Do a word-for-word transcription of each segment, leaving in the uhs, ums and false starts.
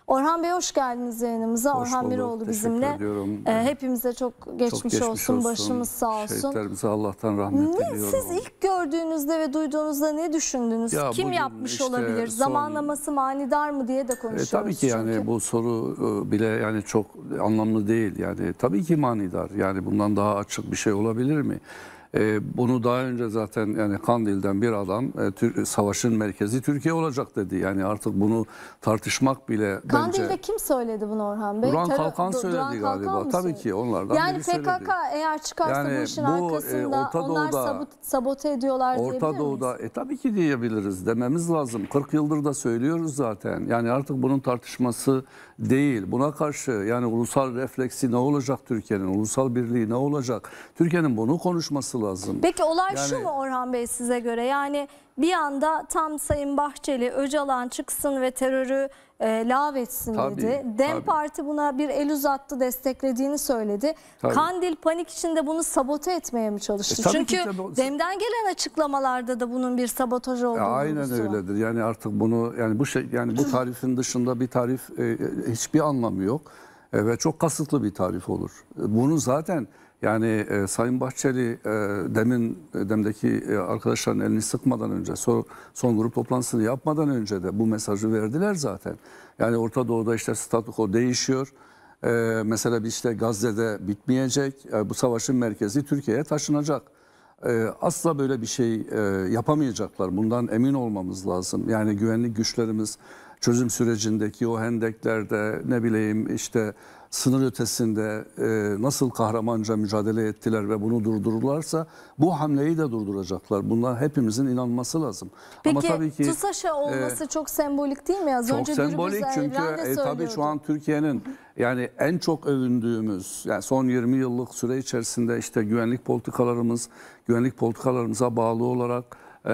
Orhan Bey hoş geldiniz yayınımıza. Hoş Orhan bulduk. Miroğlu Teşekkür bizimle. ediyorum. Ee, hepimize çok geçmiş, çok geçmiş olsun, olsun, başımız sağ olsun. Şehitlerimize Allah'tan rahmet ne, diliyorum. Siz ilk gördüğünüzde ve duyduğunuzda ne düşündünüz? Ya Kim yapmış işte olabilir? son... Zamanlaması manidar mı diye de konuşuyoruz. E, tabii ki yani çünkü. bu soru bile yani çok anlamlı değil. Yani tabii ki manidar. Yani bundan daha açık bir şey olabilir mi? E, bunu daha önce zaten yani Kandil'den bir adam e, tür, savaşın merkezi Türkiye olacak dedi. Yani artık bunu tartışmak bile Kandil'de bence... kim söyledi bunu Orhan Bey? Duran Terör, Kalkan söyledi Duran galiba. Kalkan Tabii söyledi? ki onlardan yani biri P K K söyledi. eğer çıkarsa Yani bu işin bu, arkasında e, Orta onlar Doğu'da, sabot, sabote ediyorlar Orta diyebilir miyiz? Doğu'da e, tabii ki diyebiliriz, dememiz lazım. kırk yıldır da söylüyoruz zaten. Yani artık bunun tartışması değil. Buna karşı yani ulusal refleksi ne olacak Türkiye'nin? Ulusal birliği ne olacak? Türkiye'nin bunu konuşması lazım. Peki olay yani, şu mu Orhan Bey size göre? Yani bir anda tam Sayın Bahçeli Öcalan çıksın ve terörü e, lağvetsin tabii, dedi. Dem tabii. Parti buna bir el uzattı, desteklediğini söyledi. Tabii. Kandil panik içinde bunu sabote etmeye mi çalıştı? E, Çünkü tabii. Dem'den gelen açıklamalarda da bunun bir sabotaj olduğu e, aynen vurgusu var. öyledir. Yani artık bunu yani bu şey yani bu tarifin dışında bir tarif e, hiçbir anlamı yok. E, ve çok kasıtlı bir tarif olur. E, bunu zaten yani e, Sayın Bahçeli e, demin e, demdeki e, arkadaşların elini sıkmadan önce son, son grup toplantısını yapmadan önce de bu mesajı verdiler zaten. Yani Orta Doğu'da işte statüko değişiyor. E, mesela bir işte Gazze'de bitmeyecek. E, bu savaşın merkezi Türkiye'ye taşınacak. E, asla böyle bir şey e, yapamayacaklar. Bundan emin olmamız lazım. Yani güvenlik güçlerimiz çözüm sürecindeki o hendeklerde ne bileyim işte sınır ötesinde e, nasıl kahramanca mücadele ettiler ve bunu durdururlarsa bu hamleyi de durduracaklar. Bunlar hepimizin inanması lazım. Peki ama tabii ki TUSAŞ'a olması e, çok sembolik değil mi? Az çok önce sembolik çünkü e, tabii şu an Türkiye'nin yani en çok övündüğümüz yani son yirmi yıllık süre içerisinde işte güvenlik politikalarımız, güvenlik politikalarımıza bağlı olarak e,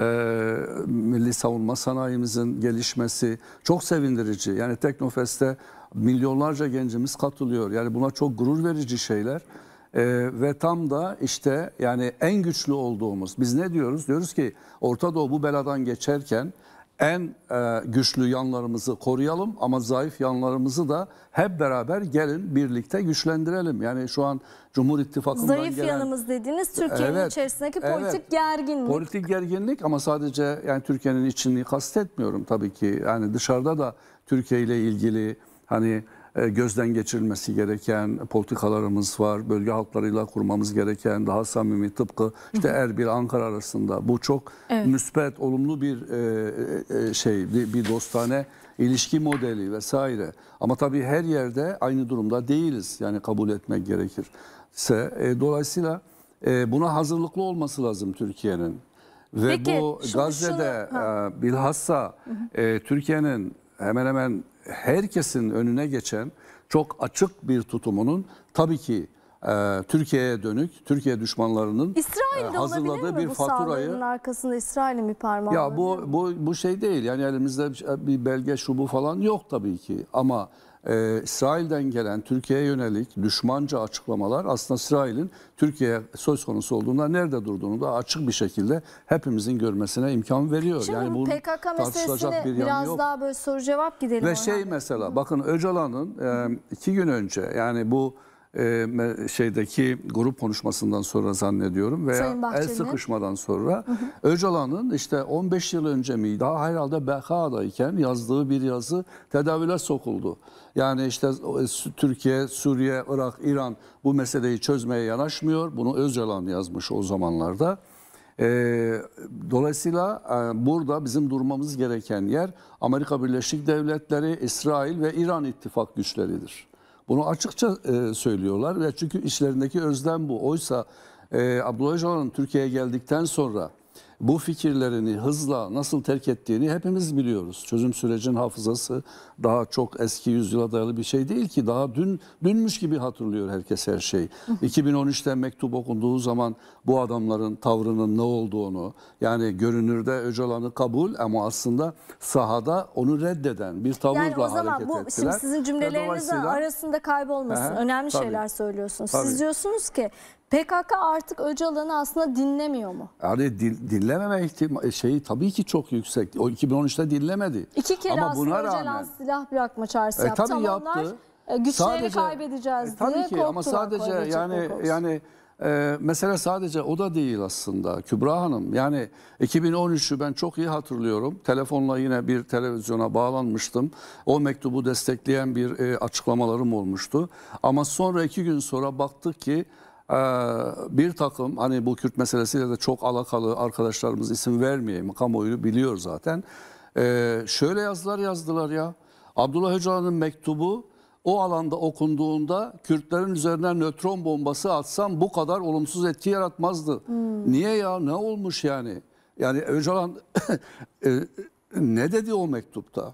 milli savunma sanayimizin gelişmesi çok sevindirici. Yani Teknofest'te milyonlarca gencimiz katılıyor. Yani buna çok gurur verici şeyler. Ee, ve tam da işte yani en güçlü olduğumuz, biz ne diyoruz? Diyoruz ki Orta Doğu bu beladan geçerken en e, güçlü yanlarımızı koruyalım ama zayıf yanlarımızı da hep beraber gelin birlikte güçlendirelim. Yani şu an Cumhur İttifakı'ndan zayıf gelen... yanımız dediğiniz Türkiye'nin evet, içerisindeki evet, politik gerginlik. Politik gerginlik ama sadece yani Türkiye'nin içini kastetmiyorum tabii ki. Yani dışarıda da Türkiye ile ilgili hani gözden geçirilmesi gereken politikalarımız var. Bölge halklarıyla kurmamız gereken daha samimi tıpkı işte Erbil, Ankara arasında. Bu çok evet. müspet, olumlu bir şey, bir dostane ilişki modeli vesaire. Ama tabii her yerde aynı durumda değiliz. Yani kabul etmek gerekirse. Dolayısıyla buna hazırlıklı olması lazım Türkiye'nin. Ve Peki, bu şunu, Gazze'de şunu, bilhassa Türkiye'nin hemen hemen herkesin önüne geçen çok açık bir tutumunun tabii ki e, Türkiye'ye dönük, Türkiye düşmanlarının İsrail'de e, hazırladığı bir bu faturayı. Bu arkasında İsrail'in bir parmağı ya var. bu bu bu şey değil. Yani elimizde bir belge şu bu falan yok tabii ki. Ama e, İsrail'den gelen Türkiye'ye yönelik düşmanca açıklamalar aslında İsrail'in Türkiye'ye söz konusu olduğunda nerede durduğunu da açık bir şekilde hepimizin görmesine imkan veriyor. Şimdi yani bu P K K meselesine bir biraz yok. Daha böyle soru cevap gidelim. Ve şey mesela Hı. bakın Öcalan'ın e, iki gün önce yani bu e, şeydeki grup konuşmasından sonra zannediyorum veya el sıkışmadan sonra hı hı. Öcalan'ın işte on beş yıl önce mi daha herhalde B K'dayken yazdığı bir yazı tedavüle sokuldu. Yani işte Türkiye, Suriye, Irak, İran bu meseleyi çözmeye yanaşmıyor. Bunu Öcalan yazmış o zamanlarda. E, dolayısıyla e, burada bizim durmamız gereken yer Amerika Birleşik Devletleri, İsrail ve İran ittifak güçleridir. Bunu açıkça e, söylüyorlar ve çünkü işlerindeki özlem bu. Oysa e, Abdullah Öcalan'ın Türkiye'ye geldikten sonra bu fikirlerini hızla nasıl terk ettiğini hepimiz biliyoruz. Çözüm sürecinin hafızası daha çok eski yüzyıla dayalı bir şey değil ki. Daha dün dünmüş gibi hatırlıyor herkes her şey. iki bin on üçte mektup okunduğu zaman bu adamların tavrının ne olduğunu, yani görünürde Öcalan'ı kabul ama aslında sahada onu reddeden bir tavırla yani o zaman hareket bu, ettiler. Şimdi sizin cümlelerinizin arasında kaybolmasın. He, önemli tabii, şeyler söylüyorsunuz. Tabii. Siz diyorsunuz ki P K K artık Öcalan'ı aslında dinlemiyor mu? Yani dil, dinlememe ihtimali şeyi tabii ki çok yüksek. O iki bin on üçte dinlemedi. İki kere ama aslında buna Öcalan rağmen, silah bırakma çağrısı e, yaptı. tabii Ama yaptı. onlar e, güçlerini Sadece, kaybedeceğiz e, diye tabii ki ama sadece yani yani e, mesele sadece o da değil aslında Kübra Hanım. Yani iki bin on üçü ben çok iyi hatırlıyorum. Telefonla yine bir televizyona bağlanmıştım. O mektubu destekleyen bir e, açıklamalarım olmuştu. Ama sonra iki gün sonra baktık ki e, bir takım hani bu Kürt meselesiyle de çok alakalı arkadaşlarımız, isim vermeyeyim, kamuoyu biliyor zaten. E, şöyle yazılar yazdılar ya. Abdullah Öcalan'ın mektubu o alanda okunduğunda Kürtlerin üzerine nötron bombası atsam bu kadar olumsuz etki yaratmazdı. Hmm. Niye ya? Ne olmuş yani? Yani Öcalan e, ne dedi o mektupta?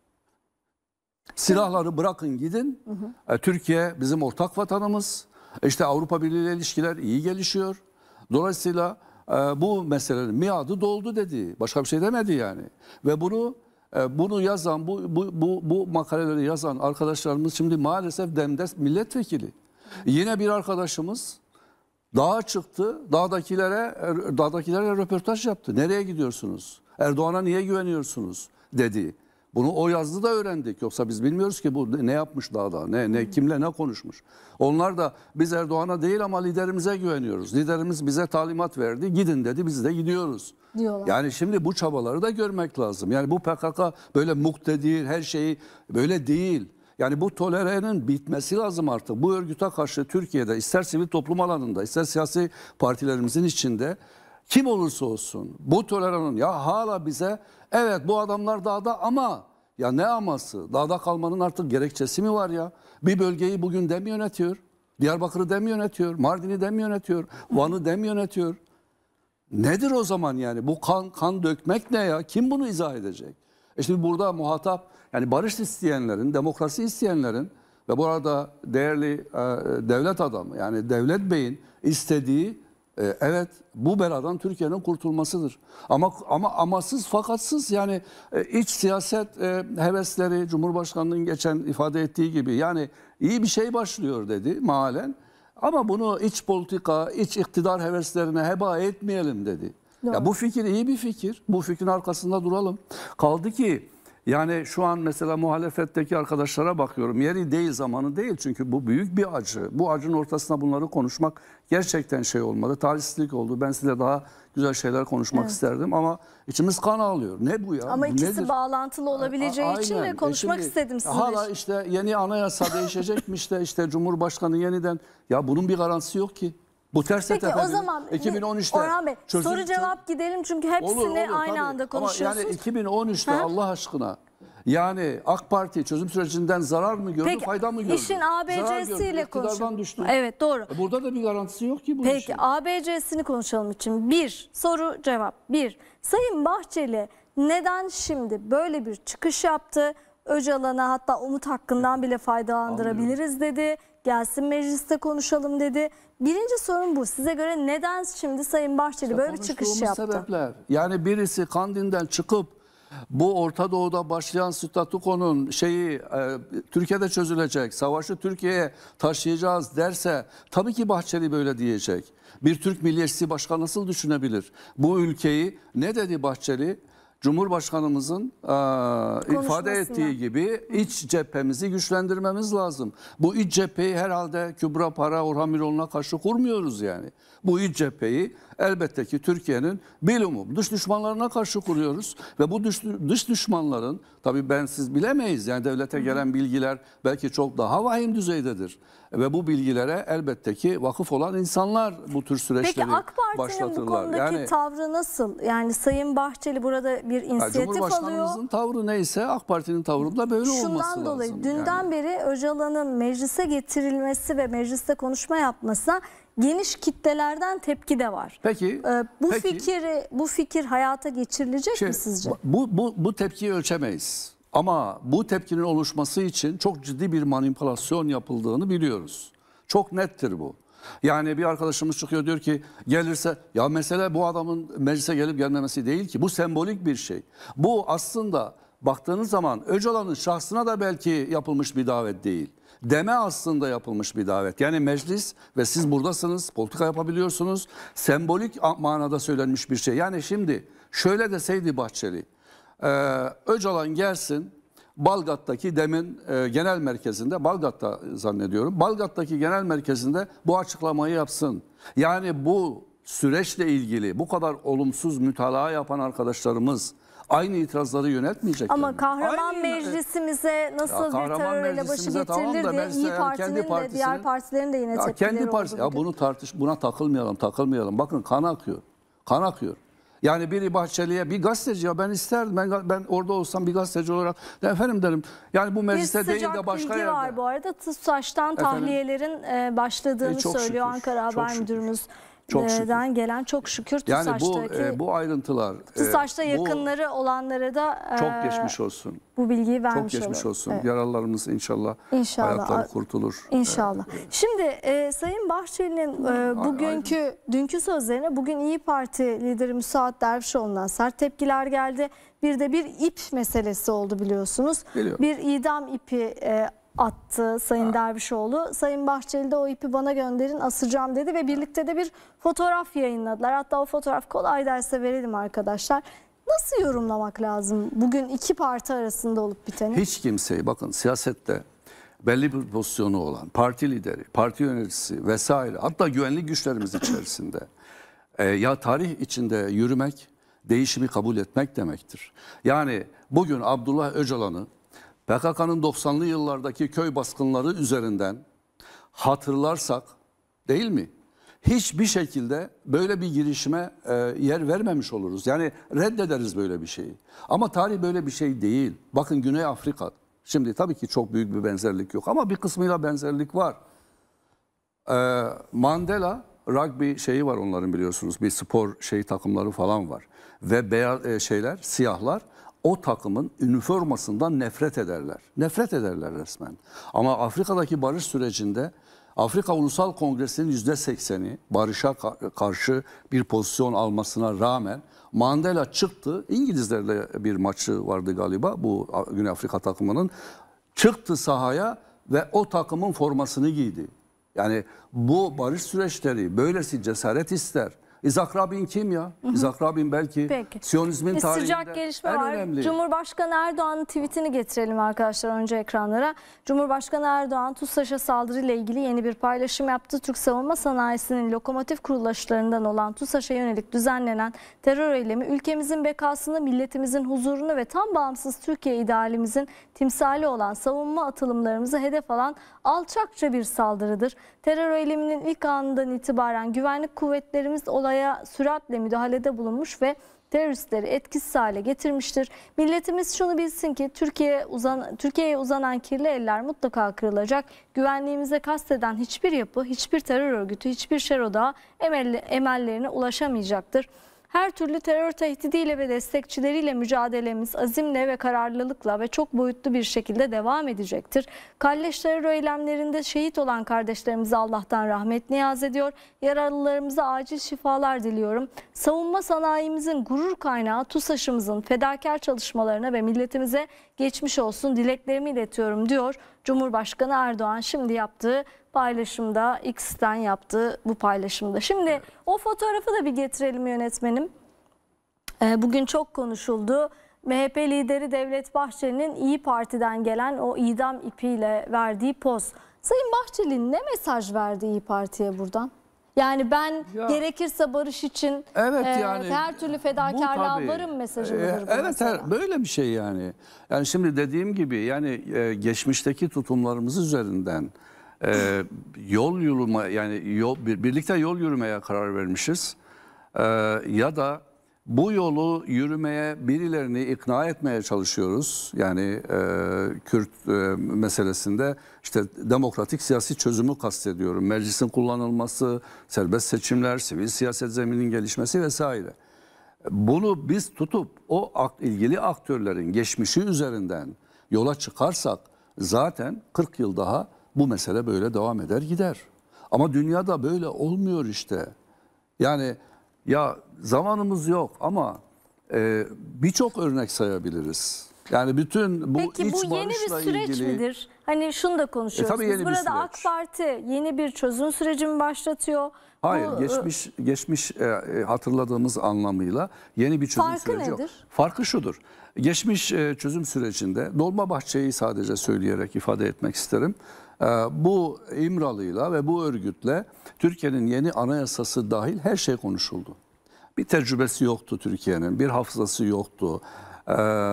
Silahları bırakın gidin. Hı hı. E, Türkiye bizim ortak vatanımız. İşte Avrupa Birliği ile ilişkiler iyi gelişiyor. Dolayısıyla e, bu meselenin miadı doldu dedi. Başka bir şey demedi yani. Ve bunu Bunu yazan, bu, bu, bu, bu makaleleri yazan arkadaşlarımız şimdi maalesef Dem'de milletvekili. Yine bir arkadaşımız dağa çıktı, dağdakilere, dağdakilere röportaj yaptı. Nereye gidiyorsunuz? Erdoğan'a niye güveniyorsunuz? Dedi. Bunu o yazdı da öğrendik. Yoksa biz bilmiyoruz ki bu ne yapmış dağda, ne, ne kimle ne konuşmuş. Onlar da biz Erdoğan'a değil ama liderimize güveniyoruz. Liderimiz bize talimat verdi, gidin dedi, biz de gidiyoruz. Diyorlar. Yani şimdi bu çabaları da görmek lazım. Yani bu P K K böyle muktedir, her şeyi böyle değil. Yani bu toleranın bitmesi lazım artık. Bu örgüte karşı Türkiye'de ister sivil toplum alanında, ister siyasi partilerimizin içinde kim olursa olsun bu toleranın ya hala bize evet bu adamlar dağda ama ya ne aması? Dağda kalmanın artık gerekçesi mi var ya? Bir bölgeyi bugün dem yönetiyor. Diyarbakır'ı dem yönetiyor. Mardin'i dem yönetiyor. Van'ı dem yönetiyor. Nedir o zaman yani? Bu kan kan dökmek ne ya? Kim bunu izah edecek? E şimdi burada muhatap yani barış isteyenlerin, demokrasi isteyenlerin ve bu arada değerli e, devlet adamı yani Devlet Bey'in istediği e, evet bu beladan Türkiye'nin kurtulmasıdır. Ama ama amasız fakatsız yani e, iç siyaset e, hevesleri Cumhurbaşkanı'nın geçen ifade ettiği gibi yani iyi bir şey başlıyor dedi malen. Ama bunu iç politika, iç iktidar heveslerine heba etmeyelim dedi. Doğru. Ya bu fikir iyi bir fikir. Bu fikrin arkasında duralım. Kaldı ki yani şu an mesela muhalefetteki arkadaşlara bakıyorum. Yeri değil, zamanı değil. Çünkü bu büyük bir acı. Bu acının ortasında bunları konuşmak gerçekten şey olmadı. Talihsizlik oldu. Ben size daha güzel şeyler konuşmak evet. isterdim ama içimiz kan ağlıyor. Ne bu ya? Ama bu ikisi nedir? Bağlantılı olabileceği Aynen. için de konuşmak e şimdi, istedim sizinle. Hala işte yeni anayasa değişecekmiş de işte Cumhurbaşkanı yeniden ya bunun bir garantisi yok ki. Bu ters Peki o zaman iki bin on üçte Orhan Bey çözüm, soru cevap gidelim çünkü hepsini olur, olur, aynı tabii. anda konuşuyorsunuz. Ama yani iki bin on üçte ha? Allah aşkına yani AK Parti çözüm sürecinden zarar mı gördü, Peki, fayda mı gördü? İşin A B C'siyle konuşalım. Evet doğru. E burada da bir garantisi yok ki bu Peki işin. A B C'sini konuşalım için bir soru cevap. Bir, Sayın Bahçeli neden şimdi böyle bir çıkış yaptı? Öcalan'a hatta umut hakkından bile faydalandırabiliriz Anlıyorum. dedi. Gelsin mecliste konuşalım dedi. Birinci sorun bu. Size göre neden şimdi Sayın Bahçeli işte böyle bir çıkış yaptı? Sebepler. Yani birisi Kandil'den çıkıp bu Orta Doğu'da başlayan statükonun şeyi e, Türkiye'de çözülecek, savaşı Türkiye'ye taşıyacağız derse tabii ki Bahçeli böyle diyecek. Bir Türk milliyetçisi başka nasıl düşünebilir? Bu ülkeyi ne dedi Bahçeli? Cumhurbaşkanımızın e, ifade ettiği gibi iç cephemizi güçlendirmemiz lazım. Bu iç cepheyi herhalde Kübra Para, Orhan Miroğlu'na karşı kurmuyoruz yani. Bu iç cepheyi elbette ki Türkiye'nin bilumum dış düşmanlarına karşı kuruyoruz. Ve bu dış, dış düşmanların tabii ben siz bilemeyiz yani devlete gelen bilgiler belki çok daha vahim düzeydedir. Ve bu bilgilere elbette ki vakıf olan insanlar bu tür süreçleri başlatırlar. Peki AK Parti'nin bu konudaki yani, tavrı nasıl? Yani Sayın Bahçeli burada bir inisiyatif alıyor. Cumhurbaşkanımızın tavrı neyse AK Parti'nin tavrı da böyle Şundan olması lazım. dolayı dünden yani. beri Öcalan'ın meclise getirilmesi ve mecliste konuşma yapmasına geniş kitlelerden tepki de var. Peki. Ee, bu peki, fikri bu fikir hayata geçirilecek şey, mi sizce? Bu bu bu tepkiyi ölçemeyiz. Ama bu tepkinin oluşması için çok ciddi bir manipülasyon yapıldığını biliyoruz. Çok nettir bu. Yani bir arkadaşımız çıkıyor diyor ki gelirse ya mesele bu adamın meclise gelip gelmemesi değil ki. Bu sembolik bir şey. Bu aslında baktığınız zaman Öcalan'ın şahsına da belki yapılmış bir davet değil. Deme aslında yapılmış bir davet. Yani meclis ve siz buradasınız, politika yapabiliyorsunuz. Sembolik manada söylenmiş bir şey. Yani şimdi şöyle deseydi Bahçeli, e, Öcalan gelsin Balgat'taki demin e, genel merkezinde, Balgat'ta zannediyorum, Balgat'taki genel merkezinde bu açıklamayı yapsın. Yani bu süreçle ilgili bu kadar olumsuz mütalaa yapan arkadaşlarımız aynı itirazları yöneltmeyecekler. Ama mi? kahraman Aynı, meclisimize nasıl bir terörle başı getirilir tamam da diye İYİ Parti'nin de diğer partilerin de yine ya tepkileri kendi oldu. partisi, ya bunu tartış, buna takılmayalım, takılmayalım. Bakın kan akıyor, kan akıyor. Yani biri Bahçeli'ye, bir gazeteci, ya ben isterdim, ben, ben orada olsam bir gazeteci olarak, efendim derim, yani bu mecliste değil de başka yerde. Bir var bu arada, TUSAŞ'tan tahliyelerin e, başladığını e, söylüyor şükür, Ankara Haber Müdürümüz. Çok şükür. gelen çok şükür Yani bu TUSAŞ'taki, e, bu ayrıntılar, TUSAŞ'ta e, yakınları olanlara da e, çok geçmiş olsun. Bu bilgiyi vermiş Çok geçmiş olalım. olsun. Evet. Yaralılarımız inşallah, İnşallah. hayatları kurtulur. İnşallah. Evet. Şimdi e, Sayın Bahçeli'nin e, bugünkü, Aynen. dünkü sözlerine bugün İYİ Parti lideri Müsaat Dervişoğlu'ndan sert tepkiler geldi. Bir de bir ip meselesi oldu biliyorsunuz. Biliyorum. Bir idam ipi e, attı Sayın ha. Dervişoğlu. Sayın Bahçeli de o ipi bana gönderin, asacağım dedi ve birlikte de bir fotoğraf yayınladılar. Hatta o fotoğraf kolay derse verelim arkadaşlar. Nasıl yorumlamak lazım bugün iki parti arasında olup biteni? Hiç kimseyi, bakın siyasette belli bir pozisyonu olan parti lideri, parti yöneticisi vesaire, hatta güvenlik güçlerimiz içerisinde e, ya tarih içinde yürümek değişimi kabul etmek demektir. Yani bugün Abdullah Öcalan'ı P K K'nın doksanlı yıllardaki köy baskınları üzerinden hatırlarsak, değil mi? Hiçbir şekilde böyle bir girişime e, yer vermemiş oluruz. Yani reddederiz böyle bir şeyi. Ama tarih böyle bir şey değil. Bakın Güney Afrika. Şimdi tabii ki çok büyük bir benzerlik yok ama bir kısmıyla benzerlik var. E, Mandela rugby şeyi var onların, biliyorsunuz. Bir spor şey takımları falan var. Ve beyaz e, şeyler, siyahlar o takımın üniformasından nefret ederler. Nefret ederler resmen. Ama Afrika'daki barış sürecinde Afrika Ulusal Kongresi'nin yüzde sekseni barışa karşı bir pozisyon almasına rağmen Mandela çıktı. İngilizlerle bir maçı vardı galiba bu Güney Afrika takımının. Çıktı sahaya ve o takımın formasını giydi. Yani bu barış süreçleri böylesi cesaret ister. İshak Rabin kim ya? Hı hı. İshak Rabin belki Peki. Siyonizmin bir tarihinde sıcak gelişme en var. önemli. Cumhurbaşkanı Erdoğan'ın tweetini getirelim arkadaşlar önce ekranlara. Cumhurbaşkanı Erdoğan TUSAŞ'a saldırı ile ilgili yeni bir paylaşım yaptı. Türk savunma sanayisinin lokomotif kuruluşlarından olan TUSAŞ'a yönelik düzenlenen terör eylemi ülkemizin bekasını, milletimizin huzurunu ve tam bağımsız Türkiye idealimizin timsali olan savunma atılımlarımızı hedef alan alçakça bir saldırıdır. Terör eyleminin ilk anından itibaren güvenlik kuvvetlerimiz olaya süratle müdahalede bulunmuş ve teröristleri etkisiz hale getirmiştir. Milletimiz şunu bilsin ki Türkiye'ye uzan, Türkiye'ye uzanan kirli eller mutlaka kırılacak. Güvenliğimize kasteden hiçbir yapı, hiçbir terör örgütü, hiçbir şer odağı emelli, emellerine ulaşamayacaktır. Her türlü terör tehdidiyle ve destekçileriyle mücadelemiz azimle ve kararlılıkla ve çok boyutlu bir şekilde devam edecektir. Kalleş terör eylemlerinde şehit olan kardeşlerimize Allah'tan rahmet niyaz ediyor. Yaralılarımıza acil şifalar diliyorum. Savunma sanayimizin gurur kaynağı TUSAŞ'ımızın fedakar çalışmalarına ve milletimize geçmiş olsun dileklerimi iletiyorum diyor Cumhurbaşkanı Erdoğan şimdi yaptığı paylaşımda, X'ten yaptığı bu paylaşımda. Şimdi evet. O fotoğrafı da bir getirelim yönetmenim. Ee, bugün çok konuşuldu. M H P lideri Devlet Bahçeli'nin İYİ Parti'den gelen o idam ipiyle verdiği poz. Sayın Bahçeli ne mesaj verdi İYİ Parti'ye buradan? Yani ben ya, gerekirse barış için evet e, yani, her türlü fedakarlığa varım mesajı mıdır bu Evet mesela? Böyle bir şey yani. Yani şimdi dediğim gibi yani e, geçmişteki tutumlarımız üzerinden e, yol yürüme yani yol birlikte yol yürümeye karar vermişiz. E, ya da bu yolu yürümeye birilerini ikna etmeye çalışıyoruz. Yani e, Kürt e, meselesinde işte demokratik siyasi çözümü kastediyorum. Meclisin kullanılması, serbest seçimler, sivil siyaset zemininin gelişmesi vesaire. Bunu biz tutup o ilgili aktörlerin geçmişi üzerinden yola çıkarsak zaten kırk yıl daha bu mesele böyle devam eder gider. Ama dünyada böyle olmuyor işte. Yani ya zamanımız yok ama e, birçok örnek sayabiliriz. Yani bütün bu Peki iç bu yeni bir barışla süreç ilgili... midir? Hani şunu da konuşuyoruz. E, tabii Biz yeni bir burada süreç. AK Parti yeni bir çözüm süreci mi başlatıyor? Hayır, Bu, geçmiş geçmiş e, e, hatırladığımız anlamıyla yeni bir çözüm Farkı süreci yok. nedir? Farkı şudur. Geçmiş e, çözüm sürecinde Dolmabahçe'yi sadece söyleyerek ifade etmek isterim. E, bu İmralı'yla ve bu örgütle Türkiye'nin yeni anayasası dahil her şey konuşuldu. Bir tecrübesi yoktu Türkiye'nin, bir hafızası yoktu e,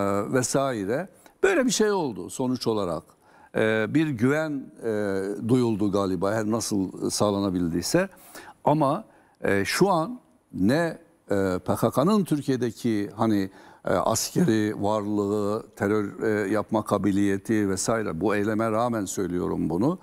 vesaire. Böyle bir şey oldu sonuç olarak. E, bir güven e, duyuldu galiba, her nasıl sağlanabildiyse. Ama e, şu an ne e, P K K'nın Türkiye'deki hani e, askeri varlığı, terör e, yapma kabiliyeti vesaire, bu eyleme rağmen söylüyorum bunu,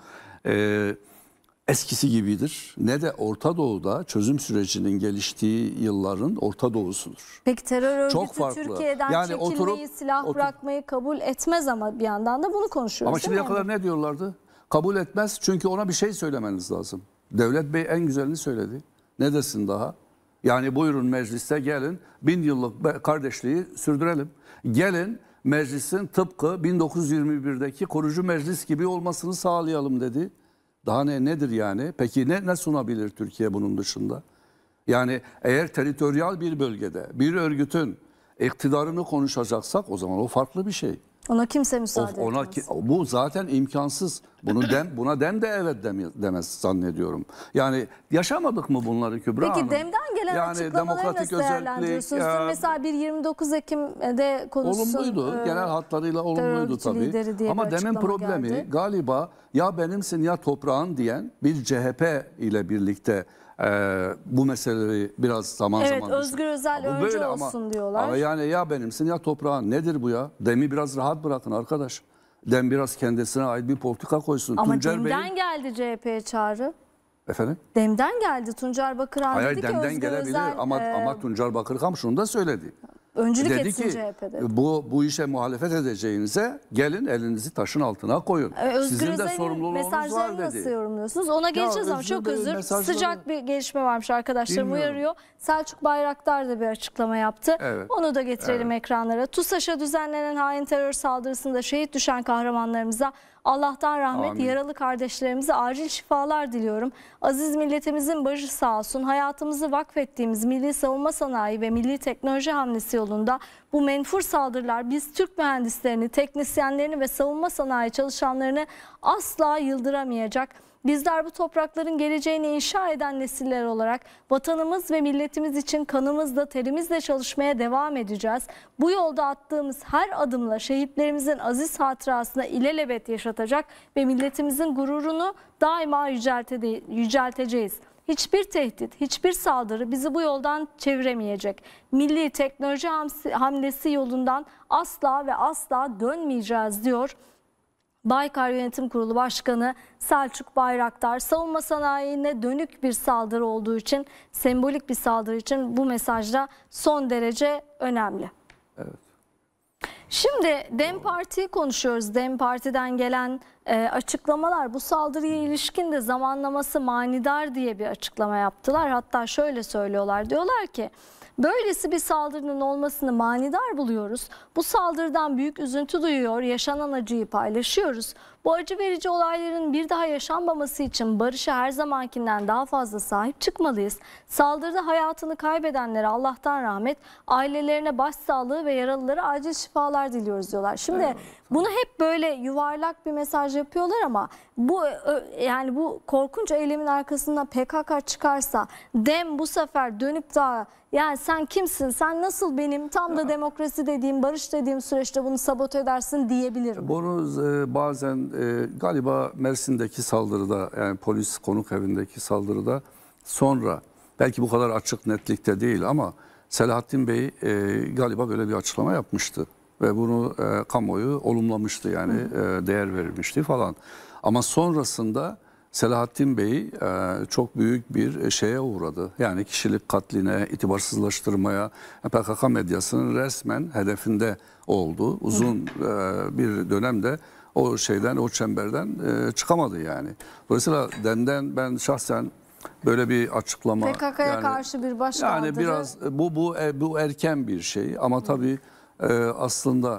e, eskisi gibidir. Ne de Orta Doğu'da çözüm sürecinin geliştiği yılların Orta Doğu'sudur. Peki terör örgütü Çok farklı. Türkiye'den Yani çekilmeyi, oturup- silah oturup- bırakmayı kabul etmez ama bir yandan da bunu konuşuyoruz. Ama değil şimdiye mi? kadar ne diyorlardı? Kabul etmez, çünkü ona bir şey söylemeniz lazım. Devlet Bey en güzelini söyledi. Ne desin daha? Yani buyurun mecliste gelin, bin yıllık be- kardeşliği sürdürelim. Gelin meclisin tıpkı bin dokuz yüz yirmi birdeki kurucu meclis gibi olmasını sağlayalım dedi. Daha ne nedir yani? Peki ne, ne sunabilir Türkiye bunun dışında? Yani eğer teritoryal bir bölgede bir örgütün iktidarını konuşacaksak, o zaman o farklı bir şey. Ona kimse Of, müsaade ona etmez. ki- bu zaten imkansız. Bunu dem, buna dem de evet deme- demez zannediyorum. Yani yaşamadık mı bunları Kübra Peki Hanım? DEM'den gelen Yani açıklamaları demokratik nasıl değerlendiriyorsunuz? özellik, Dün e, mesela bir yirmi dokuz Ekim'de konuşsun. olumluydu. e, Genel hatlarıyla olumluydu örgütü lideri tabii. diye Ama bir demin açıklama problemi geldi. galiba ya benimsin ya toprağın diyen bir C H P ile birlikte e, bu meseleleri biraz zaman Evet, zaman... Özgür Özel Bu önce böyle olsun diyorlar. Ama yani ya benimsin ya toprağın, nedir bu ya? Dem'i biraz rahat bırakın arkadaş. Dem biraz kendisine ait bir politika koysun. Ama Tuncer DEM'den Bey'in- geldi C H P'ye çağrı. Efendim? DEM'den geldi. Tuncer Bakırhan Hayır, dedi ki Dem'den Özgür gelebilir Özel ama e, ama Tuncer Bakırkam şunu da söyledi. öncülük Dedi etsin ki C H P'de. bu bu işe muhalefet edeceğinize gelin elinizi taşın altına koyun. Ee, Özgür Sizin de Özel'in sorumluluğunuz var mesajlarını nasıl dedi. yorumluyorsunuz? Ona geleceğiz ama Özgür çok Bey'in özür. mesajları- Sıcak bir gelişme varmış, arkadaşlarım Bilmiyorum. uyarıyor. Selçuk Bayraktar da bir açıklama yaptı. Evet. Onu da getirelim ekranlara. TUSAŞ'a düzenlenen hain terör saldırısında şehit düşen kahramanlarımıza Allah'tan rahmet, Amin. yaralı kardeşlerimize acil şifalar diliyorum. Aziz milletimizin başı sağ olsun. Hayatımızı vakfettiğimiz milli savunma sanayi ve milli teknoloji hamlesi yolunda bu menfur saldırılar biz Türk mühendislerini, teknisyenlerini ve savunma sanayi çalışanlarını asla yıldıramayacak. Bizler bu toprakların geleceğini inşa eden nesiller olarak vatanımız ve milletimiz için kanımızla, terimizle çalışmaya devam edeceğiz. Bu yolda attığımız her adımla şehitlerimizin aziz hatırasına ilelebet yaşatacak ve milletimizin gururunu daima yücelte- yücelteceğiz. Hiçbir tehdit, hiçbir saldırı bizi bu yoldan çeviremeyecek. Milli teknoloji hamsi- hamlesi yolundan asla ve asla dönmeyeceğiz diyor Baykar Yönetim Kurulu Başkanı Selçuk Bayraktar. Savunma sanayine dönük bir saldırı olduğu için, sembolik bir saldırı için bu mesajda son derece önemli. Evet. Şimdi DEM Parti'yi konuşuyoruz. DEM Parti'den gelen e, açıklamalar, bu saldırıya ilişkin de zamanlaması manidar diye bir açıklama yaptılar. Hatta şöyle söylüyorlar, diyorlar ki böylesi bir saldırının olmasını manidar buluyoruz. Bu saldırıdan büyük üzüntü duyuyor, yaşanan acıyı paylaşıyoruz. Bu acı verici olayların bir daha yaşanmaması için barışa her zamankinden daha fazla sahip çıkmalıyız. Saldırıda hayatını kaybedenlere Allah'tan rahmet, ailelerine başsağlığı ve yaralılara acil şifalar diliyoruz diyorlar. Şimdi evet, bunu hep böyle yuvarlak bir mesaj yapıyorlar ama bu yani bu korkunç eylemin arkasında P K K çıkarsa, DEM bu sefer dönüp daha yani sen kimsin, sen nasıl benim tam da demokrasi dediğim, barış dediğim süreçte bunu sabote edersin diyebilirim. Bunu e, bazen e, galiba Mersin'deki saldırıda, yani polis konuk evindeki saldırıda sonra, belki bu kadar açık netlikte değil ama Selahattin Bey e, galiba böyle bir açıklama yapmıştı. Ve bunu e, kamuoyu olumlamıştı, yani e, değer verilmişti falan. Ama sonrasında Selahattin Bey e, çok büyük bir şeye uğradı. Yani kişilik katline, itibarsızlaştırmaya, P K K medyasının resmen hedefinde oldu. Uzun e, bir dönemde o şeyden, o çemberden e, çıkamadı yani. Dolayısıyla DEM'den ben şahsen böyle bir açıklama, P K K'ya yani, karşı bir başkaldırı. yani biraz bu bu bu erken bir şey ama tabii e, aslında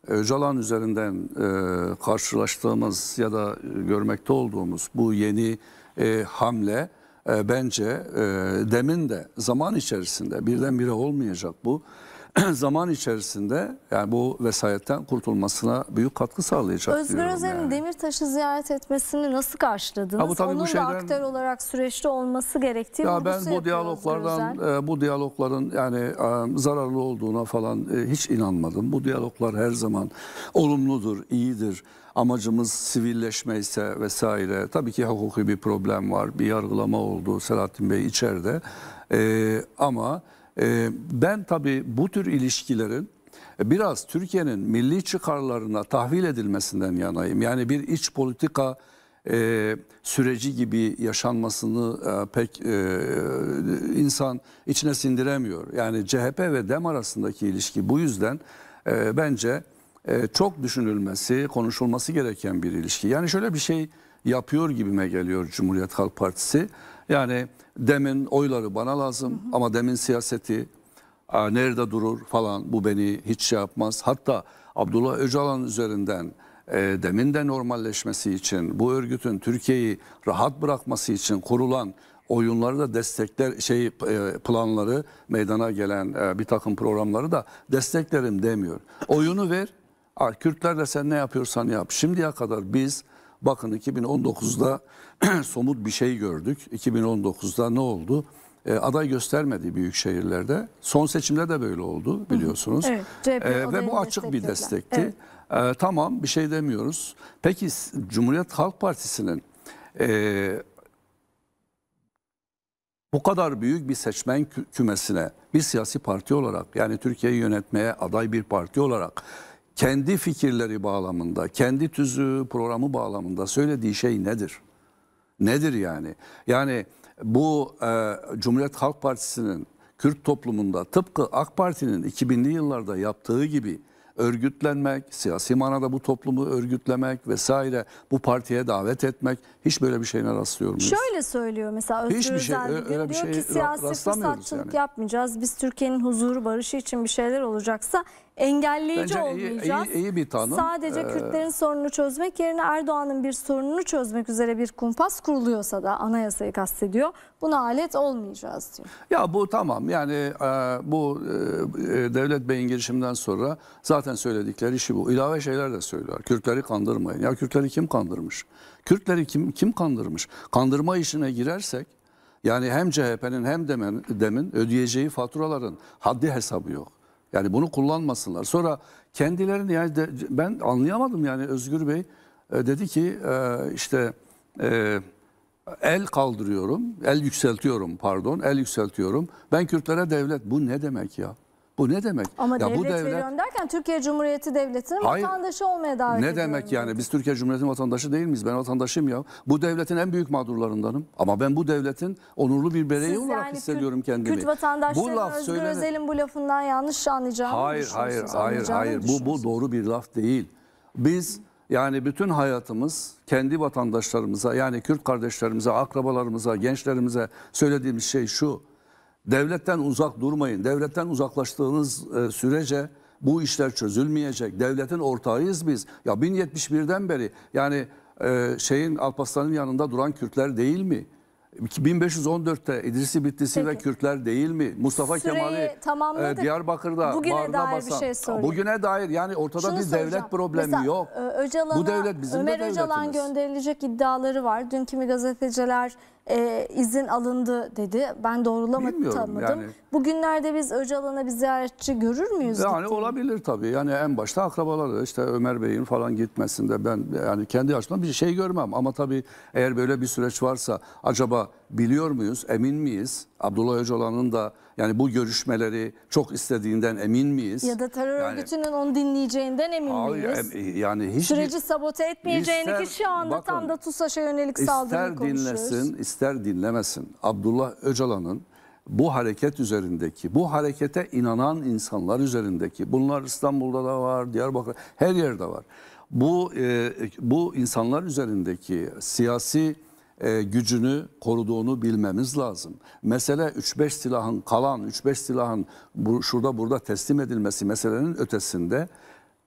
Öcalan üzerinden e, karşılaştığımız ya da görmekte olduğumuz bu yeni e, hamle e, bence e, demin de zaman içerisinde birdenbire olmayacak bu. Zaman içerisinde yani bu vesayetten kurtulmasına büyük katkı sağlayacak Özgür diyorum Özel'in yani. Demirtaş'ı ziyaret etmesini nasıl karşıladınız? Ha, bu tabii Onun bu şeyden- da aktör olarak süreçte olması gerektiği Ya vurgusu ben bu yapıyor diyaloglardan Özgür Özel. e, bu diyalogların yani e, zararlı olduğuna falan e, hiç inanmadım. Bu diyaloglar her zaman olumludur, iyidir. Amacımız sivilleşme ise vesaire. Tabii ki hukuki bir problem var. Bir yargılama oldu. Selahattin Bey içeride. E, ama e, ben tabii bu tür ilişkilerin biraz Türkiye'nin milli çıkarlarına tahvil edilmesinden yanayım. Yani bir iç politika e, süreci gibi yaşanmasını e, pek e, insan içine sindiremiyor. Yani C H P ve DEM arasındaki ilişki bu yüzden e, bence e, çok düşünülmesi, konuşulması gereken bir ilişki. Yani şöyle bir şey yapıyor gibime geliyor Cumhuriyet Halk Partisi. Yani DEM'in oyları bana lazım, hı hı. ama DEM'in siyaseti nerede durur falan bu beni hiç şey yapmaz. Hatta Abdullah Öcalan üzerinden e, demin de normalleşmesi için bu örgütün Türkiye'yi rahat bırakması için kurulan oyunları da destekler şey e, planları meydana gelen e, bir takım programları da desteklerim demiyor. Oyunu ver. A, Kürtlerle sen ne yapıyorsan yap. Şimdiye kadar biz bakın iki bin on dokuzda somut bir şey gördük. iki bin on dokuzda ne oldu? E, aday göstermedi büyük şehirlerde. Son seçimde de böyle oldu biliyorsunuz. Evet, C H P e, ve bu açık bir destekti. Evet. E, tamam bir şey demiyoruz. Peki Cumhuriyet Halk Partisi'nin e, bu kadar büyük bir seçmen kü kümesine bir siyasi parti olarak yani Türkiye'yi yönetmeye aday bir parti olarak kendi fikirleri bağlamında, kendi tüzüğü, programı bağlamında söylediği şey nedir? Nedir yani? Yani bu e, Cumhuriyet Halk Partisi'nin Kürt toplumunda tıpkı AK Parti'nin iki binli yıllarda yaptığı gibi örgütlenmek, siyasi manada bu toplumu örgütlemek vesaire, bu partiye davet etmek, hiç böyle bir şeyine rastlıyor muyuz? Şöyle söylüyor mesela Özgür Hiçbir şey, Özel öyle diyor bir ki şey siyasi rastlamıyoruz fırsatçılık yani. yapmayacağız. Biz Türkiye'nin huzuru, barışı için bir şeyler olacaksa engelleyici Bence iyi- olmayacağız. iyi- iyi bir tanım. Sadece Ee, Kürtlerin sorununu çözmek yerine Erdoğan'ın bir sorununu çözmek üzere bir kumpas kuruluyorsa da anayasayı kastediyor. Buna alet olmayacağız diyor. Ya bu tamam yani e, bu e, Devlet Bey'in girişiminden sonra zaten söyledikleri işi bu. İlave şeyler de söylüyor. Kürtleri kandırmayın. Ya Kürtleri kim kandırmış? Kürtleri kim kim kandırmış? Kandırma işine girersek yani hem C H P'nin hem DEM'in, DEM'in ödeyeceği faturaların haddi hesabı yok. Yani bunu kullanmasınlar. Sonra kendilerini yani de, ben anlayamadım yani Özgür Bey e, dedi ki e, işte e, el kaldırıyorum, el yükseltiyorum pardon, el yükseltiyorum. Ben Kürtlere devlet. Bu ne demek ya? Bu ne demek? Ama ya devlet, bu devlet veriyorum derken Türkiye Cumhuriyeti Devleti'nin Hayır. vatandaşı olmaya davet Ne ediyorum demek yani? dedi. Biz Türkiye Cumhuriyeti'nin vatandaşı değil miyiz? Ben vatandaşıyım ya. Bu devletin en büyük mağdurlarındanım. Ama ben bu devletin onurlu bir bireyi Siz olarak yani hissediyorum Kürt, kendimi. Kürt vatandaşlarının Bu laf Özgür söylenir. Özel'in bu lafından yanlış anlayacağını mı Hayır, hayır, düşünüyorsunuz? hayır, Anlayacağını hayır. mı Bu bu düşünüyorsunuz? doğru bir laf değil. Biz yani bütün hayatımız kendi vatandaşlarımıza yani Kürt kardeşlerimize, akrabalarımıza, gençlerimize söylediğimiz şey şu. Devletten uzak durmayın. Devletten uzaklaştığınız e, sürece bu işler çözülmeyecek. Devletin ortağıyız biz. Ya bin yetmiş birden beri yani e, şeyin Alparslan'ın yanında duran Kürtler değil mi? bin beş yüz on dörtte İdrisi Bitlisi Peki. ve Kürtler değil mi? Mustafa Süreyi Kemal'i tamamladık. e, Diyarbakır'da Bugüne bağrına dair bir basan. şey sorayım. Bugüne dair yani ortada Şunu bir soracağım. devlet problemi Mesela, yok. e, Öcalan'a, Bu devlet bizim Ömer de Öcalan devletimiz. gönderilecek iddiaları var. Dün kimi gazeteciler e, izin alındı dedi. Ben doğrulamadım. Bilmiyorum yani. Bugünlerde biz Öcalan'a bir ziyaretçi görür müyüz? Yani gittiğini? olabilir tabii. Yani en başta akrabaları işte Ömer Bey'in falan gitmesinde ben yani kendi açımdan bir şey görmem. Ama tabii eğer böyle bir süreç varsa acaba biliyor muyuz, emin miyiz? Abdullah Öcalan'ın da yani bu görüşmeleri çok istediğinden emin miyiz? Ya da terör yani, örgütünün onu dinleyeceğinden emin hayır, miyiz? yani hiçbir, Süreci sabote etmeyeceğini ister- ki şu anda bakın, tam da TUSAŞ'a yönelik saldırıyı İster konuşuyoruz. dinlesin, ister dinlemesin. Abdullah Öcalan'ın bu hareket üzerindeki, bu harekete inanan insanlar üzerindeki, bunlar İstanbul'da da var, Diyarbakır, her yerde var. Bu e, bu insanlar üzerindeki siyasi e, gücünü koruduğunu bilmemiz lazım. Mesele üç beş silahın kalan, üç beş silahın bu, şurada burada teslim edilmesi meselenin ötesinde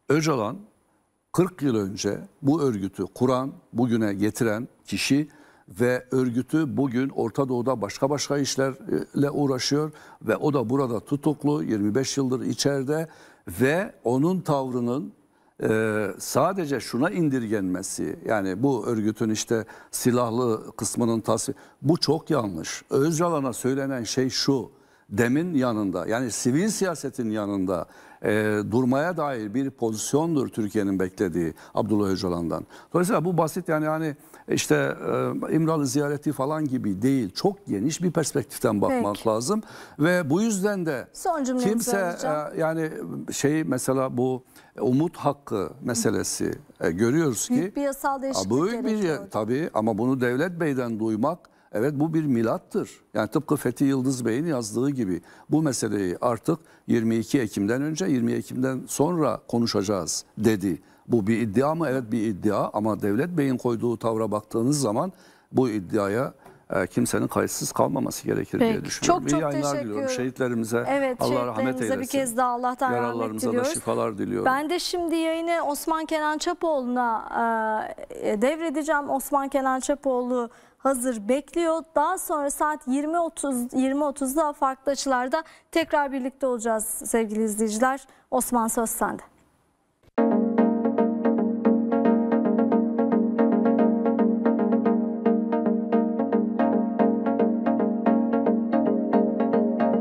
Öcalan kırk yıl önce bu örgütü kuran, bugüne getiren kişi ve örgütü bugün Orta Doğu'da başka başka işlerle uğraşıyor ve o da burada tutuklu, yirmi beş yıldır içeride ve onun tavrının e, sadece şuna indirgenmesi, yani bu örgütün işte silahlı kısmının tasfiye, bu çok yanlış. Öcalan'a söylenen şey şu: demin yanında, yani sivil siyasetin yanında e, durmaya dair bir pozisyondur Türkiye'nin beklediği Abdullah Öcalan'dan. Dolayısıyla bu basit, yani hani işte e, İmralı ziyareti falan gibi değil. Çok geniş bir perspektiften bakmak Peki. lazım ve bu yüzden de kimse e, yani şey, mesela bu umut hakkı meselesi e, görüyoruz ki büyük bir yasal değişiklik büyük bir, tabii, ama bunu Devlet Bey'den duymak, evet, bu bir milattır. Yani tıpkı Fethi Yıldız Bey'in yazdığı gibi bu meseleyi artık yirmi iki Ekim'den önce, yirmi Ekim'den sonra konuşacağız dedi. Bu bir iddia mı? Evet, bir iddia, ama Devlet Bey'in koyduğu tavra baktığınız zaman bu iddiaya e, kimsenin kayıtsız kalmaması gerekir Peki. diye düşünüyorum. Çok çok İyi yayınlar teşekkür diliyorum. Şehitlerimize evet, Allah rahmet eylesin. bir kez daha Allah'tan rahmet Yaralılarımıza diliyoruz. da şifalar diliyorum. Ben de şimdi yayını Osman Kenan Çapoğlu'na e, devredeceğim. Osman Kenan Çapoğlu hazır bekliyor. Daha sonra saat yirmi otuz yirmi otuzda farklı açılarda tekrar birlikte olacağız sevgili izleyiciler. Osman, söz sende.